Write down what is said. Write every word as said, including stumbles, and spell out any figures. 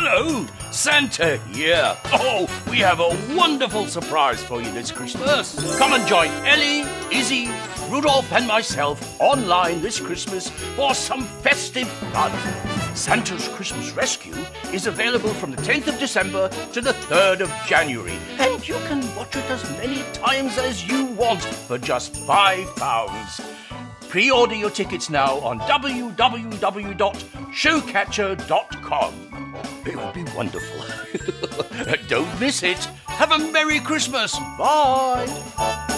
Hello, Santa here. Oh, we have a wonderful surprise for you this Christmas. Come and join Ellie, Izzy, Rudolph and myself online this Christmas for some festive fun. Santa's Christmas Rescue is available from the tenth of December to the third of January, and you can watch it as many times as you want for just five pounds. Pre-order your tickets now on w w w dot showcatcher dot com. It will be wonderful. Don't miss it. Have a Merry Christmas. Bye.